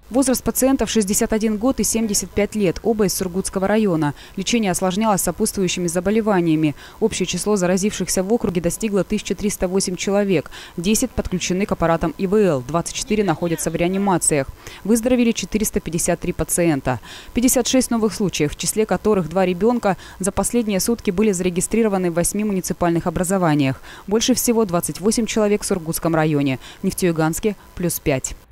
Возраст пациентов 61 год и 75 лет, оба из Сургутского района. Лечение осложнялось сопутствующими заболеваниями. Общее число заразившихся в округе достигло 1308 человек. 10 подключены к аппаратам ИВЛ, 24 находятся в реанимациях. Выздоровели 453 пациента. 56 новых случаев, в числе которых 2 ребенка, за последние сутки были зарегистрированы в 8 муниципальных образованиях. Больше всего 28 человек в Сургутском районе. В Нефтеюганске – +5.